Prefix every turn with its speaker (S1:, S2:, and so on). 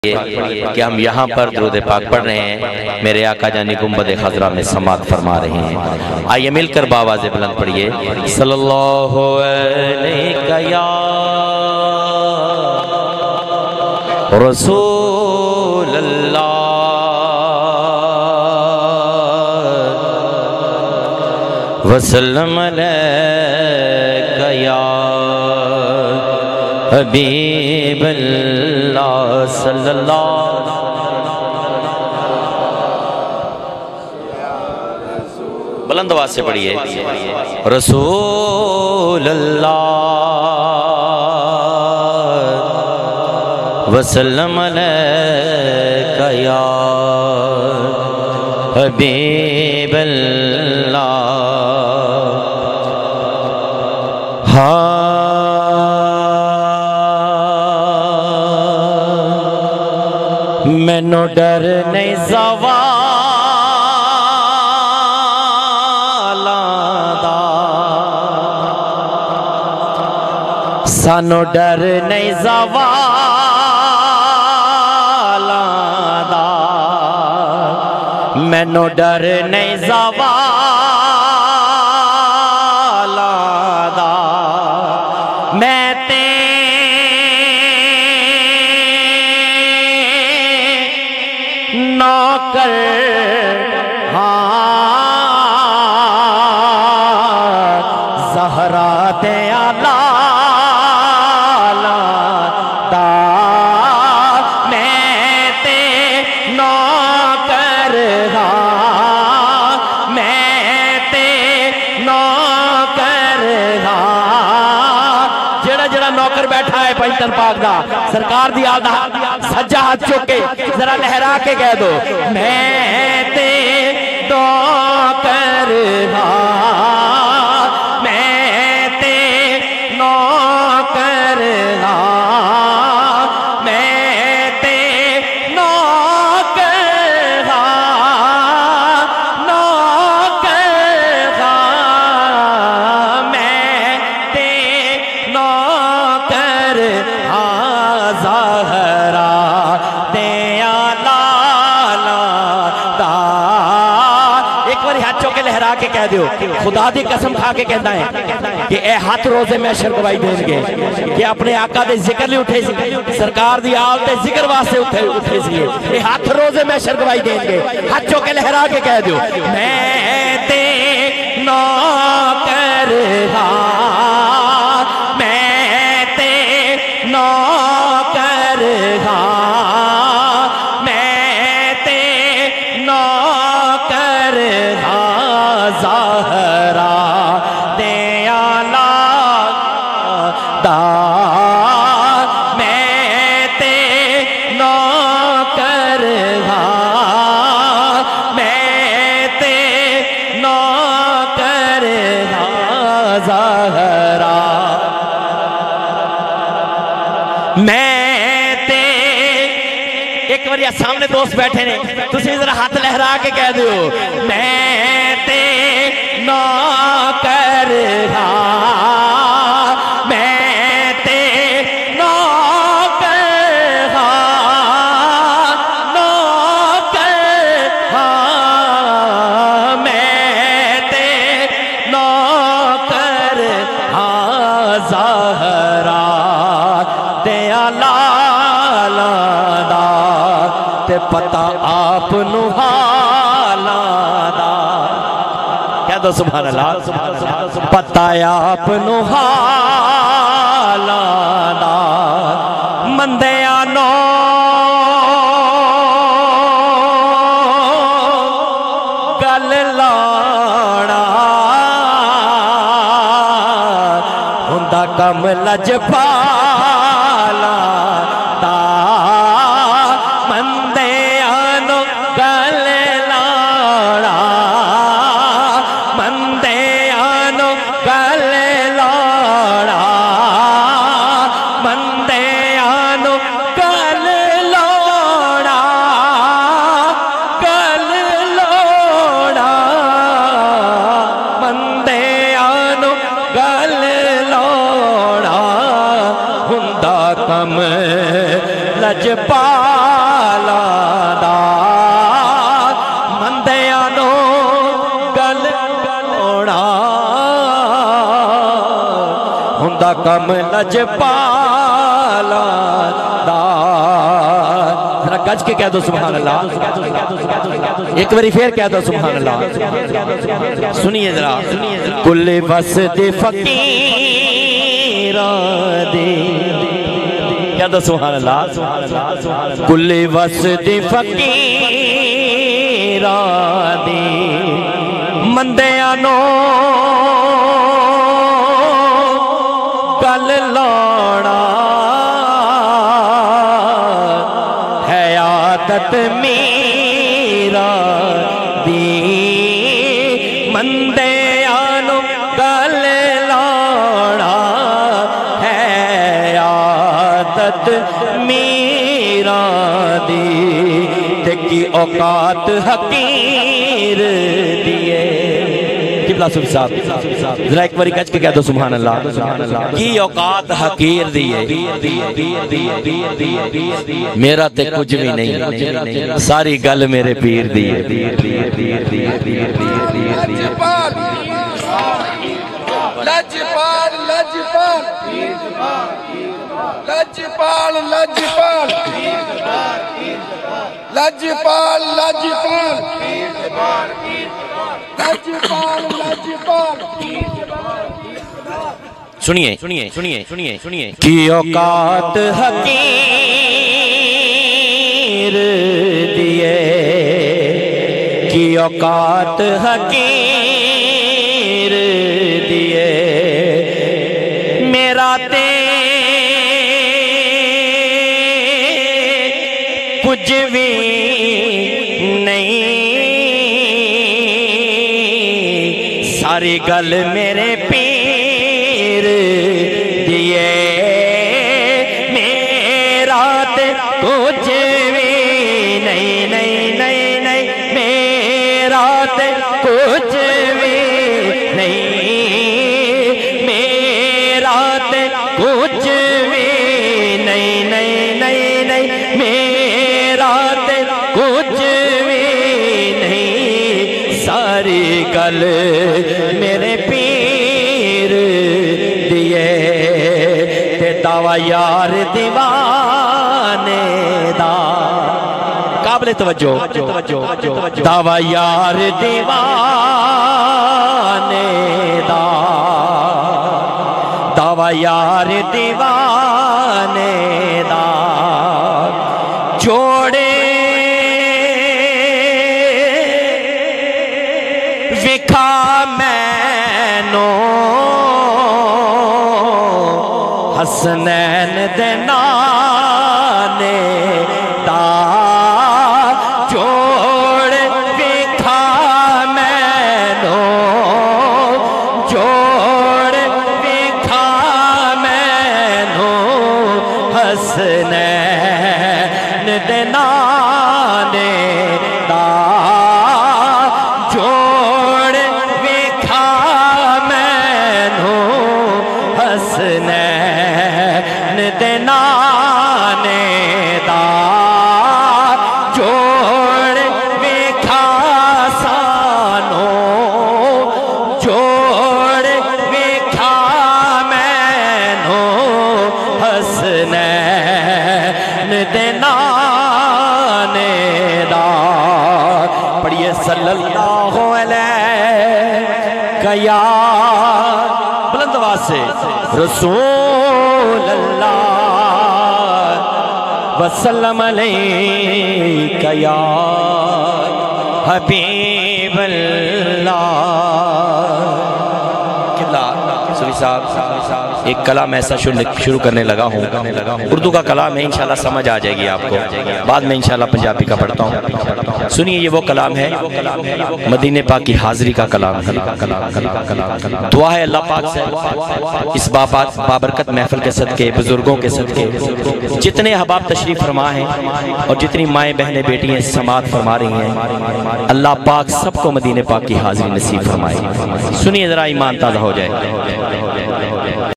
S1: کہ ہم یہاں پر درود پاک پڑھ رہے ہیں، میرے آقا جانی گنبد خضرا میں سماعت فرما رہے ہیں۔ آئیے مل کر بآواز بلند پڑھیے، صلی اللہ علیہ یا رسول اللہ وسلم علیہ یا حبیب اللہ صلی اللہ بلند آواز سے پڑھیے، رسول اللہ وسلم علیہ یا حبیب اللہ۔ مینوں ڈر نہیں زوالاں دا، سانوں ڈر نہیں زوالاں دا، مینوں ڈر نہیں زوالاں دا، میں تے نوکر زہرا دیا لالا دا، میں تے نوکر میں تے نوکر جڑا جڑا نوکر بیٹھا ہے پنجتن پاک دا سرکار دی آدھا سجا ہاتھ چوکے ذرا لہرا کے کہہ دو، میں تے نوکر میں تے نوکر میں تے نوکر میں تے نوکر زہرا دیا لالا دا۔ ایک باری ہاتھ چوکے لہرا کے کہہ دیو، خدا دی قسم کھا کے کہتا ہے کہ اے ہاتھ روزے محشر گواہی دیں گے کہ اپنے آقا دے ذکر لے اٹھے سی، سرکار دی آل تے ذکر واسطے اٹھے سی، اے ہاتھ روزے محشر گواہی دیں گے۔ ہاتھ چوکے لہرا کے کہہ دیو، میں تے نوکر میں تے نوکر میں تے نوکر زہرا دیا لالا، میں تے نوکر میں تے نوکر زہرا، میں تے ایک بار یہ سامنے دوست بیٹھے نے تسی ذرا ہاتھ لہرا کے کہہ دیو، میں تے نوکر میں تے نوکر میں تے نوکر زہرا دیا لالا دا، تے پتہ آپ نو حالا دا، کہہ دو سبحان اللہ، پتہ آپ نو حالا دا، مندیاں نو گل لانا ہوندا کم لجپالا دا، مندیاں نو گل لانا مندیاں نو گل لانا مندیاں نو گل لانا مندیاں نو گل لانا دا کم لجپالا دا ذرا گج کے کہہ دو سبحان اللہ ایک باری پھر کہہ دو سبحان اللہ سنیے ذرا کل وسط فقیران دے کہہ دو سبحان اللہ کل وسط فقیران دے مندیانو گل لانا ہے عادت میرا دی مندیانو گل لانا ہے عادت میرا دی تکی اوقات حقیر دیئے قبلہ صوفی صاحب ذرا ایک باری کچھ کے کہہ دو سبحان اللہ کی اوقات حقیر دیئے میرا تے کچھ بھی نہیں ساری گل میرے پیر دیئے
S2: لجپال لجپال لجپال لجپال لجپال لجپال لجپال لجپال
S1: سنیے سنیے سنیے سنیے سنیے کی اوقات حقیر دیئے کی اوقات حقیر دیئے میرا تے کچھ بھی نہیں ساری گل میرے پیر دیئے میرا تے کچھ بھی نہیں نہیں نہیں نہیں میرا تے کچھ بھی نہیں میرا تے کچھ بھی نہیں نہیں نہیں نہیں میرا تے کچھ بھی نہیں ساری گل میرے پیر دیئے تے دعویٰ یار دیوانے دا قابل توجہ دعویٰ یار دیوانے دا دعویٰ یار دیوانے دا جوڑے وکھا مینو حسنین دے نانے دا جوڑ وکھا مینو جوڑ وکھا مینو حسنین دے نانے دا جوڑ وکھا مینو حسنین دے نانے دا جوڑ وکھا سانو جوڑ وکھا مینو حسنین دے نانے دا پڑھئے صلی اللہ علیہ یا بلند آواز سے رسول اللہ وسلم علیہ یا حبیب اللہ صوفی صاحب ایک کلام ایسا شروع کرنے لگا ہوں اردو کا کلام ہے انشاءاللہ سمجھ آ جائے گی آپ کو بعد میں انشاءاللہ پنجابی کا پڑھتا ہوں سنیے یہ وہ کلام ہے مدینہ پاک کی حاضری کا کلام ہے دعا ہے اللہ پاک سے اس بابرکت محفل کے صدقے بزرگوں کے صدقے جتنے احباب تشریف فرما ہیں اور جتنی مائیں بہنیں بیٹی ہیں سماعت فرما رہی ہیں اللہ پاک سب کو مدینہ پاک کی حاضری نصیب فرمائے سنیے ذرا ایمان تازہ ہو جائے